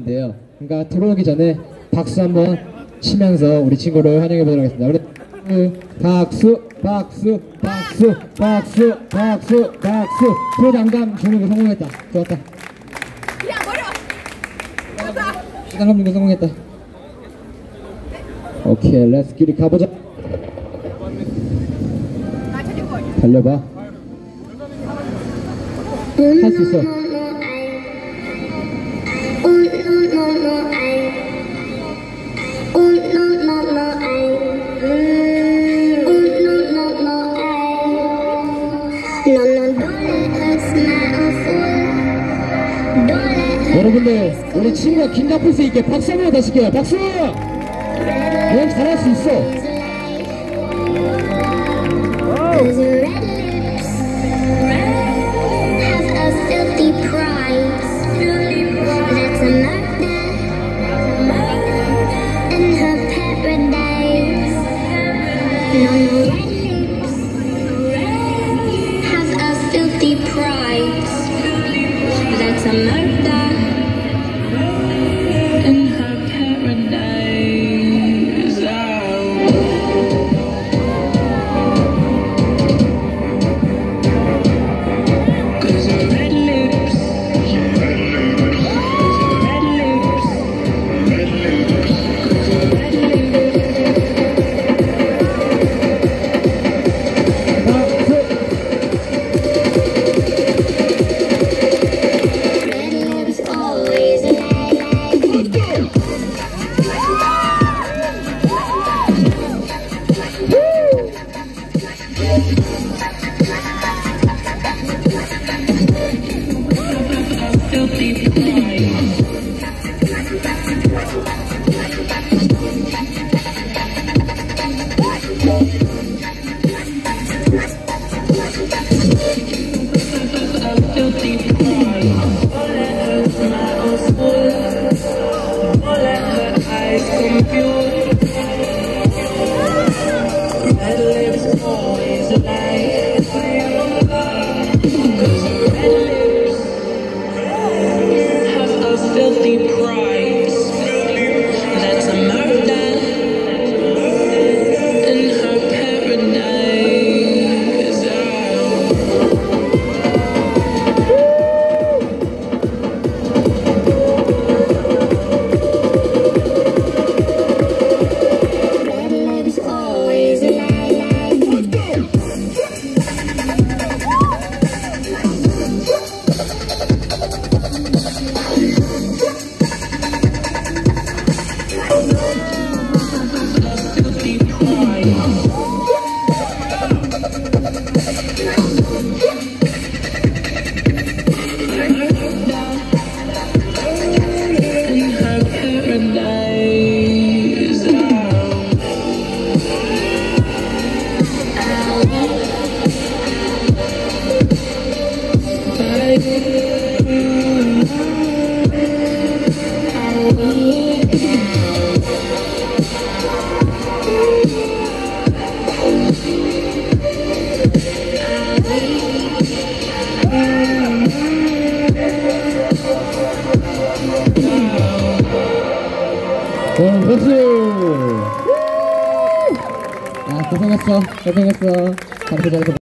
있대요. 그러니까 들어오기 전에 박수 한번 치면서 우리 친구를 환영해 보도록 하겠습니다. 우리 박수, 박수, 박수, 박수, 박수, 박수. 부담감 주는 거 성공했다. 좋았다. 야, 머리 와. 부담감 주는 거 성공했다. 오케이, 렛츠 기리 가보자. 달려봐. 할 수 있어. 여러분들, 우리 친구가 긴장풀 수 있게 박수 한번 다시 할게요. 박수! 넌 잘할 수 있어. 박수! 아, 고생했어. 고생했어. 잘했어, 잘했어.